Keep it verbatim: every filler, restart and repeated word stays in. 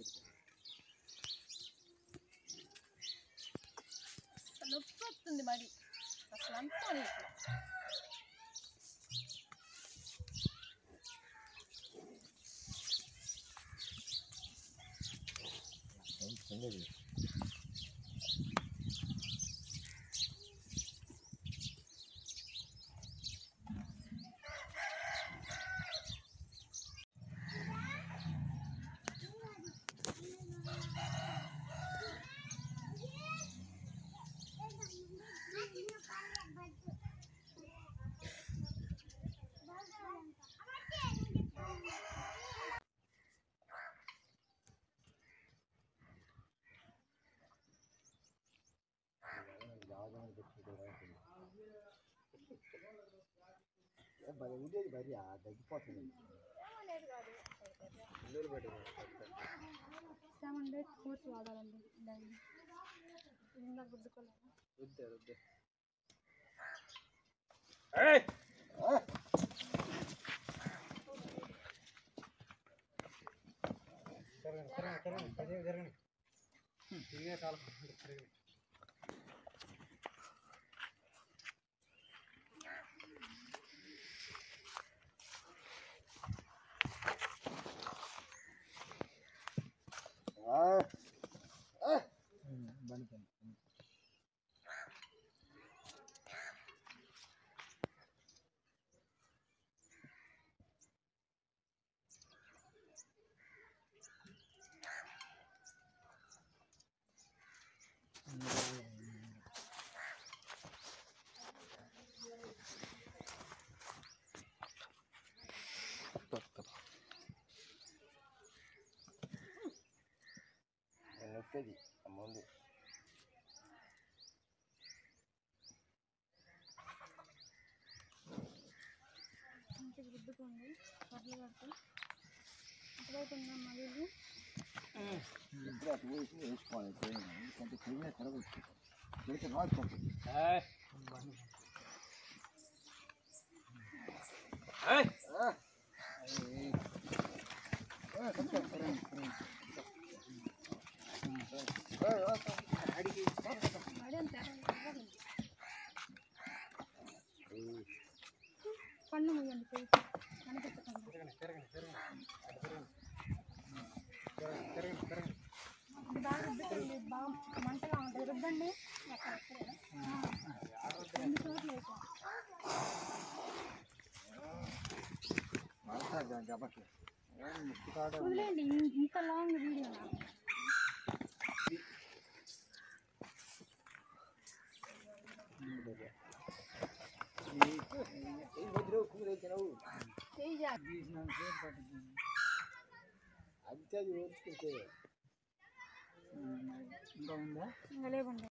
నొప్పి వస్తుంది మడి అసలు అంతా నీకు ఉండేది మరి తగ్గిపోతుంది సెవెన్ డేస్ కోర్స్ వాడాలండి ఇంకా గుద్దుకోలేదు రుద్దే రుద్దే జరగండి జరగండి జరగండి ఇదే కాలం జరగండి నొప్పేది ముందు మంచిగా రుద్దుకోండి కర్రలు కడితే అటువైపు ఉందా మళ్ళీ ఎప్పుడు అటు వేసి వేసుకోవాలి కొంచెం క్లీన్గా కరగొచ్చు చేతి రాసుకోండి కళ్ళు ముయ్యండి కనిపెట్టకండి బాగా రుద్దుకోండి బాగా మంటగా ఉంటుంది రుద్దండి రెండు చోట్ల వదిలేండి ఇంత లాంగ్ వీడియో అంతే అది ఓర్చుకుంటే ఇంకా ఉందా ఇంకా లేకుండా